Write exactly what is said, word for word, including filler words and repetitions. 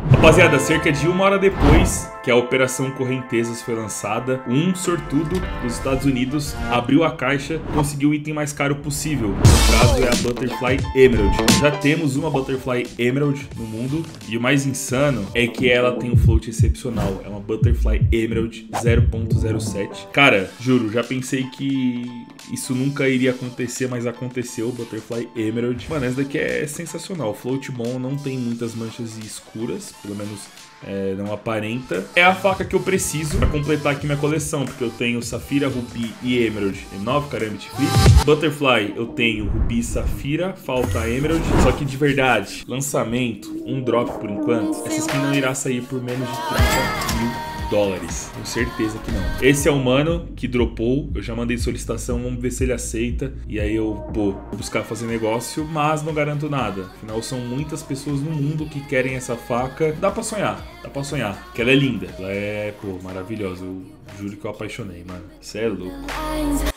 Rapaziada, cerca de uma hora depois que a Operação Correntezas foi lançada, um sortudo dos Estados Unidos abriu a caixa e conseguiu o item mais caro possível. No caso é a Butterfly Emerald. Já temos uma Butterfly Emerald no mundo e o mais insano é que ela tem um float excepcional. É uma Butterfly Emerald zero ponto zero sete. Cara, juro, já pensei que isso nunca iria acontecer, mas aconteceu. Butterfly Emerald. Mano, essa daqui é sensacional. Float bom, não tem muitas manchas escuras, pelo menos é, não aparenta. É a faca que eu preciso pra completar aqui minha coleção, porque eu tenho Safira, Rubi e Emerald em nove Karambit Flip. Butterfly eu tenho Rubi e Safira, falta Emerald. Só que de verdade, lançamento, um drop por enquanto, essa skin não irá sair por menos de trinta mil dólares, tenho certeza que não. Esse é o mano que dropou, eu já mandei solicitação, vamos ver se ele aceita. E aí eu, pô, vou buscar fazer negócio, mas não garanto nada. Afinal, são muitas pessoas no mundo que querem essa faca. Dá pra sonhar, dá pra sonhar, porque ela é linda. Ela é, pô, maravilhosa, eu juro que eu apaixonei, mano. Cê é louco.